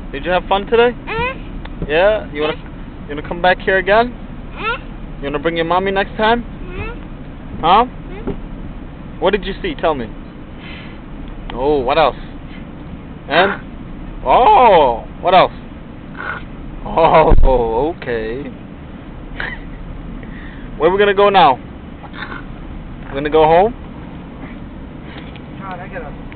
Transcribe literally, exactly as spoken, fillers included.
Did you have fun today? Uh, Yeah? You wanna you wanna come back here again? uh, You wanna bring your mommy next time? uh, Huh? uh. What did you see? Tell me. Oh, what else? And oh, what else? Oh, okay. Where are we gonna go now? We're gonna go home? God, I gotta